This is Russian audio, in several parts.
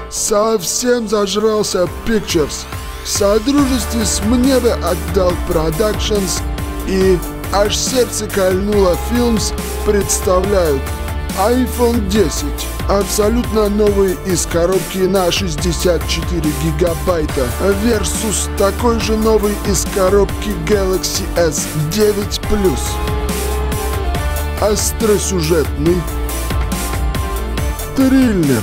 Совсем зажрался Pictures. В содружестве с Мневе отдал Productions и Аж сердце кольнуло Films представляют iPhone 10. Абсолютно новый из коробки на 64 гигабайта versus такой же новый из коробки Galaxy S9 Plus. Остросюжетный триллер.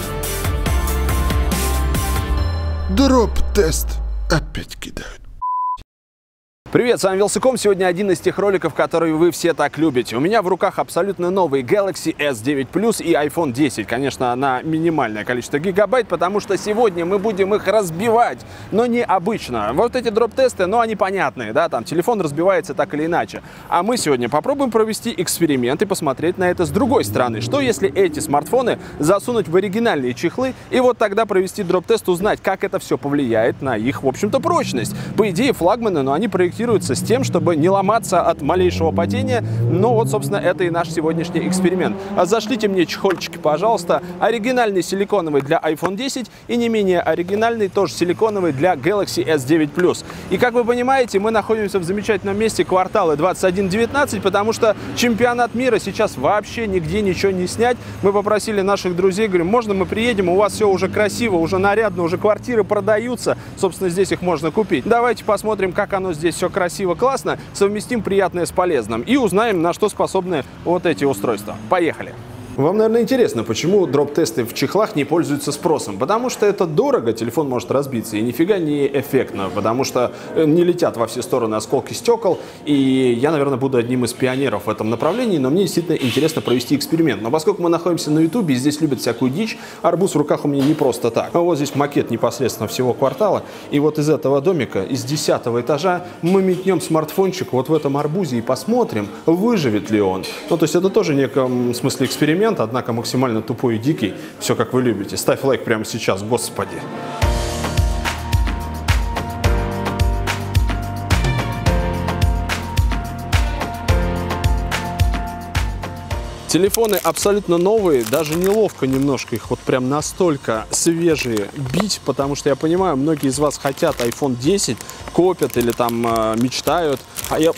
Дроп-тест опять кидают. Привет, с вами Вилсаком. Сегодня один из тех роликов, которые вы все так любите. У меня в руках абсолютно новый Galaxy S9 Plus и iPhone 10. Конечно, на минимальное количество гигабайт, потому что сегодня мы будем их разбивать, но не обычно. Вот эти дроп-тесты, ну, они понятные, да, там телефон разбивается так или иначе. А мы сегодня попробуем провести эксперимент и посмотреть на это с другой стороны. Что если эти смартфоны засунуть в оригинальные чехлы и вот тогда провести дроп-тест, узнать, как это все повлияет на их, в общем-то, прочность. По идее, флагманы, но они проектируются с тем, чтобы не ломаться от малейшего падения. Ну вот, собственно, это и наш сегодняшний эксперимент. Зашлите мне чехольчики, пожалуйста. Оригинальный силиконовый для iPhone 10 и не менее оригинальный, тоже силиконовый, для Galaxy S9 Plus. И как вы понимаете, мы находимся в замечательном месте квартала 2119, потому что чемпионат мира сейчас вообще нигде ничего не снять. Мы попросили наших друзей, говорим, можно мы приедем, у вас все уже красиво, уже нарядно, уже квартиры продаются. Собственно, здесь их можно купить. Давайте посмотрим, как оно здесь все красиво, классно, совместим приятное с полезным и узнаем, на что способны вот эти устройства. Поехали! Вам, наверное, интересно, почему дроп-тесты в чехлах не пользуются спросом. Потому что это дорого, телефон может разбиться, и нифига не эффектно, потому что не летят во все стороны осколки стекол, и я, наверное, буду одним из пионеров в этом направлении, но мне действительно интересно провести эксперимент. Но поскольку мы находимся на ютубе, и здесь любят всякую дичь, арбуз в руках у меня не просто так. А вот здесь макет непосредственно всего квартала, и вот из этого домика, из 10-го этажа, мы метнем смартфончик вот в этом арбузе и посмотрим, выживет ли он. Ну, то есть это тоже в неком смысле эксперимент, однако максимально тупой и дикий. Все как вы любите. Ставь лайк прямо сейчас, господи. Телефоны абсолютно новые, даже неловко немножко их вот прям настолько свежие бить, потому что я понимаю, многие из вас хотят iPhone 10, копят или там мечтают, а я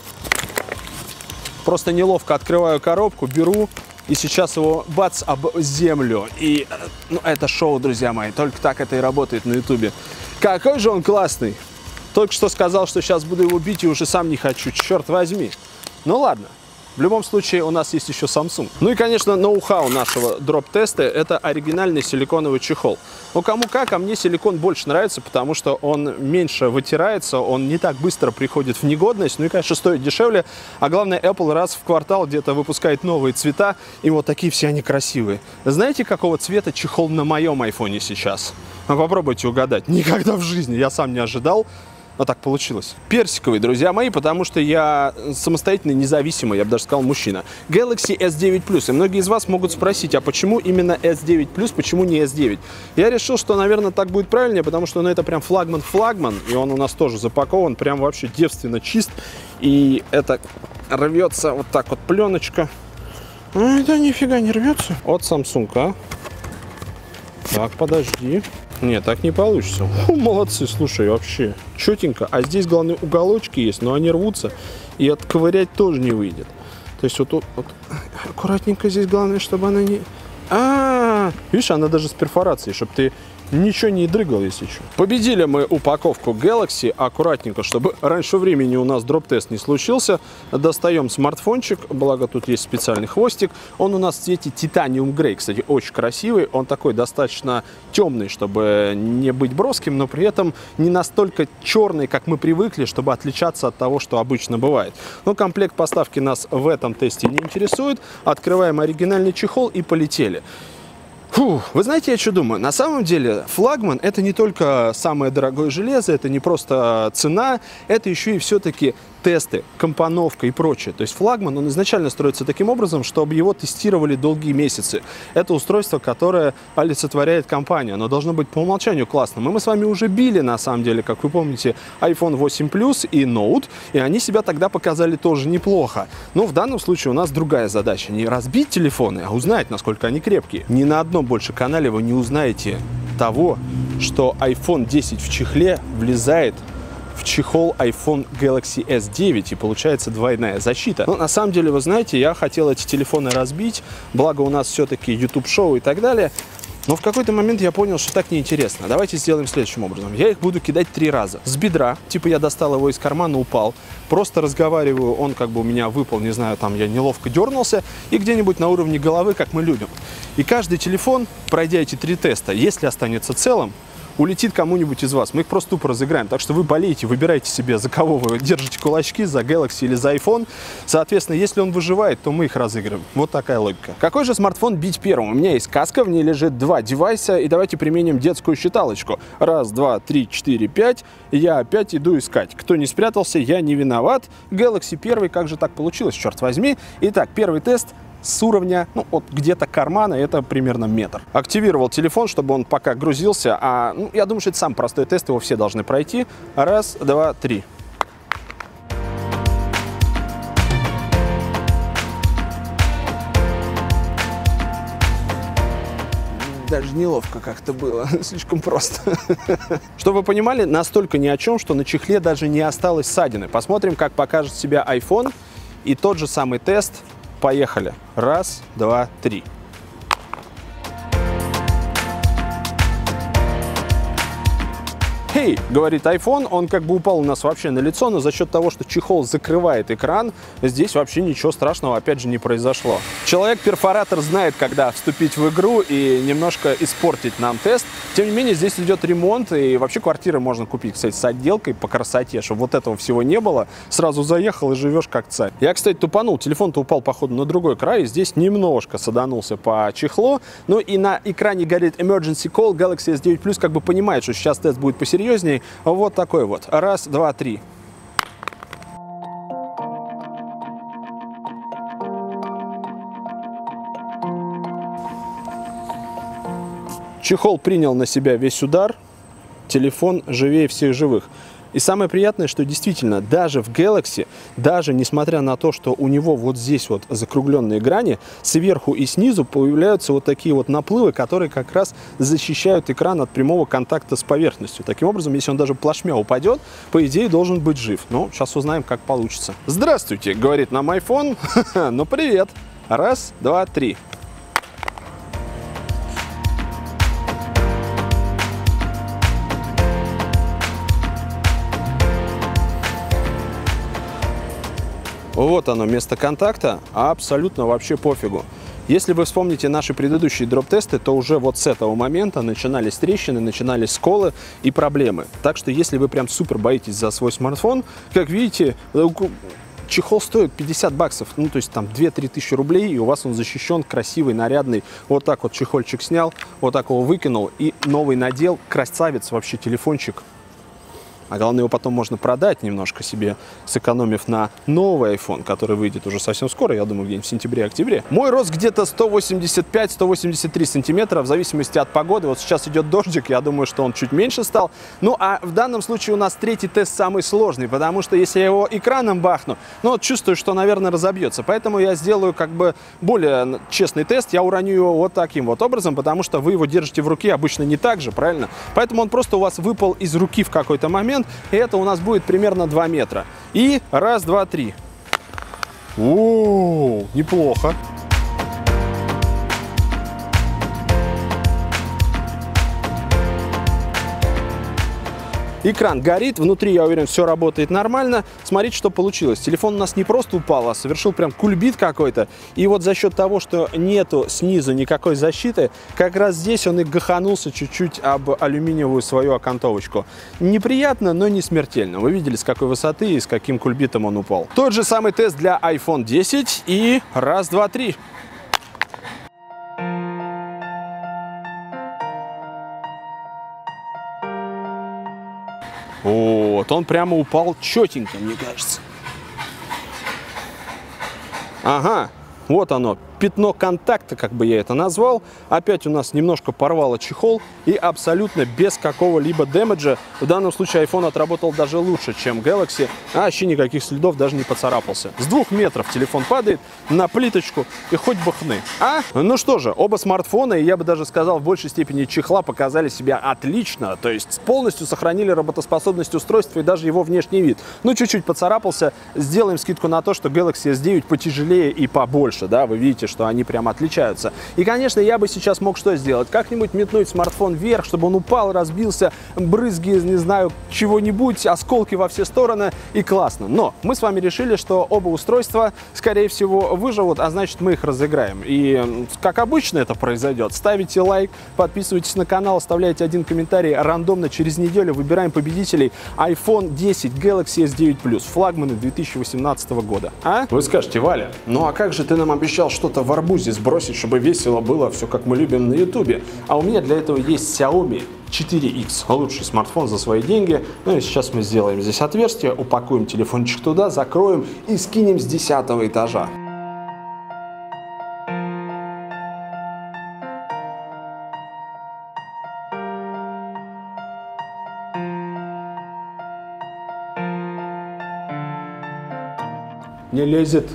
просто неловко открываю коробку, беру и сейчас его бац об землю. И ну, это шоу, друзья мои, только так это и работает на ютубе. Какой же он классный! Только что сказал, что сейчас буду его бить и уже сам не хочу, черт возьми. Ну ладно. В любом случае, у нас есть еще Samsung. Ну и, конечно, ноу-хау нашего дроп-теста – это оригинальный силиконовый чехол. Ну, кому как, а мне силикон больше нравится, потому что он меньше вытирается, он не так быстро приходит в негодность, ну и, конечно, стоит дешевле. А главное, Apple раз в квартал где-то выпускает новые цвета, и вот такие все они красивые. Знаете, какого цвета чехол на моем айфоне сейчас? Ну, попробуйте угадать. Никогда в жизни, я сам не ожидал. Но так получилось. Персиковый, друзья мои, потому что я самостоятельный, независимый, я бы даже сказал, мужчина. Galaxy S9 Plus. И многие из вас могут спросить, а почему именно S9 Plus, почему не S9? Я решил, что, наверное, так будет правильнее, потому что ну, это прям флагман, и он у нас тоже запакован, прям вообще девственно чист. И это рвется вот так вот пленочка. А это нифига не рвется. От Samsung, а? Так, подожди. Нет, так не получится. Молодцы, слушай, вообще четенько. А здесь, главное, уголочки есть, но они рвутся. И отковырять тоже не выйдет. То есть вот аккуратненько здесь, главное, чтобы она не... Видишь, она даже с перфорацией, чтобы ты ничего не дрыгал, если что. Победили мы упаковку Galaxy. Аккуратненько, чтобы раньше времени у нас дроп-тест не случился. Достаем смартфончик, благо тут есть специальный хвостик. Он у нас в цвете Titanium Grey, кстати, очень красивый. Он такой достаточно темный, чтобы не быть броским, но при этом не настолько черный, как мы привыкли, чтобы отличаться от того, что обычно бывает. Но комплект поставки нас в этом тесте не интересует. Открываем оригинальный чехол и полетели. Фу, вы знаете, я что думаю? На самом деле флагман – это не только самое дорогое железо, это не просто цена, это еще и все-таки тесты, компоновка и прочее. То есть флагман, он изначально строится таким образом, чтобы его тестировали долгие месяцы. Это устройство, которое олицетворяет компанию. Оно должно быть по умолчанию классным. И мы с вами уже били, на самом деле, как вы помните, iPhone 8 Plus и Note, и они себя тогда показали тоже неплохо. Но в данном случае у нас другая задача. Не разбить телефоны, а узнать, насколько они крепкие. Ни на одном больше канале вы не узнаете того, что iPhone 10 в чехле влезает в чехол iPhone Galaxy S9, и получается двойная защита. Но на самом деле, вы знаете, я хотел эти телефоны разбить, благо у нас все-таки YouTube-шоу и так далее. Но в какой-то момент я понял, что так неинтересно. Давайте сделаем следующим образом. Я их буду кидать 3 раза. С бедра, типа я достал его из кармана, упал. Просто разговариваю, он как бы у меня выпал, не знаю, там я неловко дернулся. И где-нибудь на уровне головы, как мы любим. И каждый телефон, пройдя эти 3 теста, если останется целым, улетит кому-нибудь из вас. Мы их просто тупо разыграем. Так что вы болеете, выбирайте себе, за кого вы держите кулачки, за Galaxy или за iPhone. Соответственно, если он выживает, то мы их разыграем. Вот такая логика. Какой же смартфон бить первым? У меня есть каска, в ней лежит 2 девайса, и давайте применим детскую считалочку. 1, 2, 3, 4, 5. Я опять иду искать. Кто не спрятался, я не виноват. Galaxy 1, как же так получилось, черт возьми. Итак, первый тест с уровня, ну, вот где-то кармана, это примерно метр. Активировал телефон, чтобы он пока грузился, я думаю, что это самый простой тест, его все должны пройти. 1, 2, 3. Даже неловко как-то было, слишком просто. Чтобы вы понимали, настолько ни о чем, что на чехле даже не осталось ссадины. Посмотрим, как покажет себя iPhone, и тот же самый тест. Поехали. 1, 2, 3. «Хей», говорит iPhone, он как бы упал у нас вообще на лицо, но за счет того, что чехол закрывает экран, здесь вообще ничего страшного опять же не произошло. Человек-перфоратор знает, когда вступить в игру и немножко испортить нам тест. Тем не менее, здесь идет ремонт, и вообще квартиры можно купить, кстати, с отделкой по красоте, чтобы вот этого всего не было. Сразу заехал и живешь как царь. Я, кстати, тупанул, телефон-то упал, походу, на другой край, и здесь немножко саданулся по чехлу. Ну и на экране горит Emergency Call, Galaxy S9 Plus как бы понимает, что сейчас тест будет посерьезнее. Вот такой вот. 1, 2, 3. Чехол принял на себя весь удар. Телефон живее всех живых. И самое приятное, что действительно даже в Galaxy, даже несмотря на то, что у него вот здесь вот закругленные грани, сверху и снизу появляются вот такие вот наплывы, которые как раз защищают экран от прямого контакта с поверхностью. Таким образом, если он даже плашмя упадет, по идее должен быть жив. Но сейчас узнаем, как получится. «Здравствуйте», говорит нам iPhone. Ну привет. 1, 2, 3. Вот оно, место контакта, а абсолютно вообще пофигу. Если вы вспомните наши предыдущие дроп-тесты, то уже вот с этого момента начинались трещины, начинались сколы и проблемы. Так что если вы прям супер боитесь за свой смартфон, как видите, чехол стоит 50 баксов, ну то есть там 2-3 тысячи рублей, и у вас он защищен, красивый, нарядный. Вот так вот чехольчик снял, вот так его выкинул и новый надел. Красавец вообще телефончик. А главное, его потом можно продать немножко себе, сэкономив на новый iPhone, который выйдет уже совсем скоро, я думаю, где-нибудь в сентябре-октябре. Мой рост где-то 185-183 сантиметра, в зависимости от погоды. Вот сейчас идет дождик, я думаю, что он чуть меньше стал. Ну, а в данном случае у нас третий тест самый сложный, потому что если я его экраном бахну, ну, вот чувствую, что, наверное, разобьется. Поэтому я сделаю как бы более честный тест, я уроню его вот таким вот образом, потому что вы его держите в руке обычно не так же, правильно? Поэтому он просто у вас выпал из руки в какой-то момент, и это у нас будет примерно 2 метра. И 1, 2, 3. О, неплохо. Экран горит, внутри, я уверен, все работает нормально. Смотрите, что получилось. Телефон у нас не просто упал, а совершил прям кульбит какой-то. И вот за счет того, что нету снизу никакой защиты, как раз здесь он и гаханулся чуть-чуть об алюминиевую свою окантовочку. Неприятно, но не смертельно. Вы видели, с какой высоты и с каким кульбитом он упал. Тот же самый тест для iPhone 10. И 1, 2, 3. Вот, он прямо упал четенько, мне кажется. Ага, вот оно, пятно контакта, как бы я это назвал. Опять у нас немножко порвало чехол и абсолютно без какого-либо дэмэджа. В данном случае iPhone отработал даже лучше, чем Galaxy, а вообще никаких следов даже не поцарапался. С 2 метров телефон падает на плиточку и хоть бы хны. Ну что же, оба смартфона, и я бы даже сказал, в большей степени чехла показали себя отлично. То есть полностью сохранили работоспособность устройства и даже его внешний вид. Ну, чуть-чуть поцарапался. Сделаем скидку на то, что Galaxy S9 потяжелее и побольше, да, вы видите, что они прям отличаются. И, конечно, я бы сейчас мог что сделать? Как-нибудь метнуть смартфон вверх, чтобы он упал, разбился, брызги, не знаю, чего-нибудь, осколки во все стороны, и классно. Но мы с вами решили, что оба устройства, скорее всего, выживут, а значит, мы их разыграем. И, как обычно это произойдет, ставите лайк, подписывайтесь на канал, оставляйте один комментарий, рандомно через неделю выбираем победителей iPhone 10, Galaxy S9 Plus, флагманы 2018 года. Вы скажете, Валя, ну а как же ты нам обещал что-то в арбузе сбросить, чтобы весело было, все как мы любим на ютубе? А у меня для этого есть Xiaomi 4X, лучший смартфон за свои деньги. Ну и сейчас мы сделаем здесь отверстие, упакуем телефончик туда, закроем и скинем с 10-го этажа. Не лезет.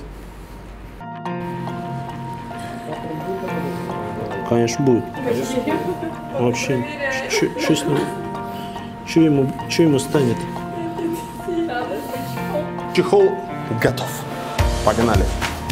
Конечно, будет. Вообще, что с ним? Что ему станет? Чехол готов. Погнали.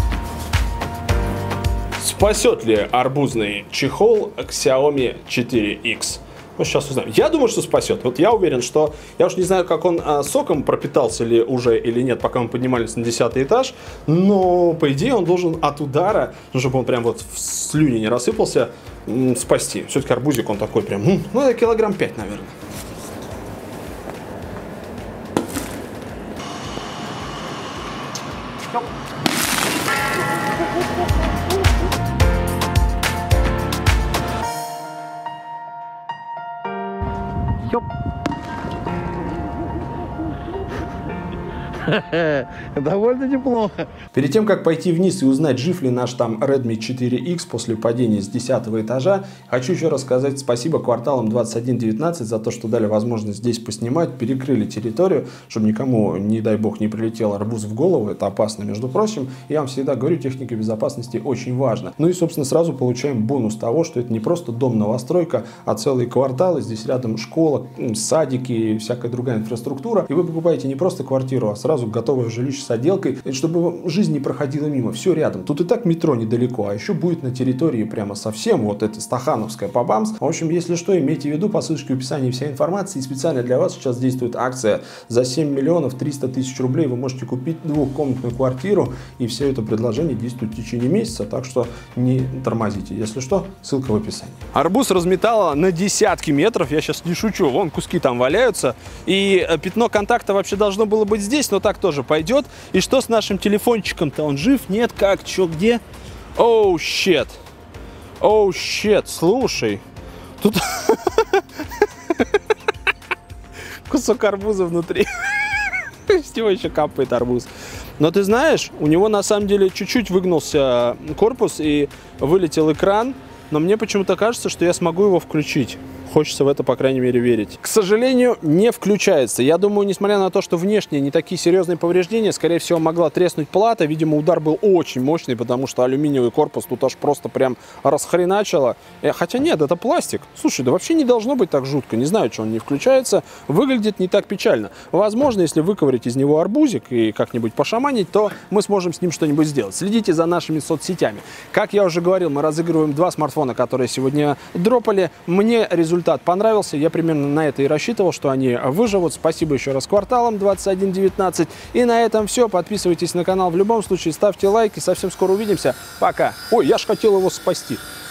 Спасет ли арбузный чехол Xiaomi 4X? Ну, сейчас узнаем. Я думаю, что спасет. Вот я уверен, что... Я уж не знаю, как он соком пропитался ли уже или нет, пока мы поднимались на 10-й этаж. Но, по идее, он должен от удара, ну, чтобы он прям вот в слюни не рассыпался, спасти. Все-таки арбузик, он такой прям... Ну, это килограмм 5, наверное. Довольно неплохо. Перед тем, как пойти вниз и узнать, жив ли наш там Redmi 4X после падения с 10-го этажа, хочу еще раз сказать спасибо кварталам 2119 за то, что дали возможность здесь поснимать, перекрыли территорию, чтобы никому, не дай бог, не прилетел арбуз в голову. Это опасно, между прочим. Я вам всегда говорю, техника безопасности очень важна. Ну и, собственно, сразу получаем бонус того, что это не просто дом-новостройка, а целые кварталы. Здесь рядом школа, садики и всякая другая инфраструктура. И вы покупаете не просто квартиру, а сразу готовое жилище с отделкой, чтобы жизнь не проходила мимо. Все рядом. Тут и так метро недалеко, а еще будет на территории прямо совсем вот это Стахановская по-бамс. В общем, если что, имейте в виду, по ссылочке в описании вся информация. И специально для вас сейчас действует акция. За 7 миллионов 300 тысяч рублей вы можете купить двухкомнатную квартиру. И все это предложение действует в течение месяца. Так что не тормозите. Если что, ссылка в описании. Арбуз разметало на десятки метров. Я сейчас не шучу. Вон куски там валяются. И пятно контакта вообще должно было быть здесь, но так тоже пойдет. И что с нашим телефончиком-то? Он жив? Нет? Как? Чё? Где? Оу, щет. Оу, щет. Слушай. Тут кусок арбуза внутри. С него еще капает арбуз. Но ты знаешь, у него на самом деле чуть-чуть выгнулся корпус и вылетел экран. Но мне почему-то кажется, что я смогу его включить. Хочется в это, по крайней мере, верить. К сожалению, не включается. Я думаю, несмотря на то, что внешне не такие серьезные повреждения, скорее всего, могла треснуть плата. Видимо, удар был очень мощный, потому что алюминиевый корпус тут аж просто прям расхреначило. Хотя нет, это пластик. Слушай, да вообще не должно быть так жутко. Не знаю, что он не включается. Выглядит не так печально. Возможно, если выковырять из него арбузик и как-нибудь пошаманить, то мы сможем с ним что-нибудь сделать. Следите за нашими соцсетями. Как я уже говорил, мы разыгрываем 2 смартфона, которые сегодня дропали. Мне результат понравился, я примерно на это и рассчитывал, что они выживут. Спасибо еще раз кварталам 2119. И на этом все. Подписывайтесь на канал в любом случае, ставьте лайки. Совсем скоро увидимся. Пока. Ой, я ж хотел его спасти.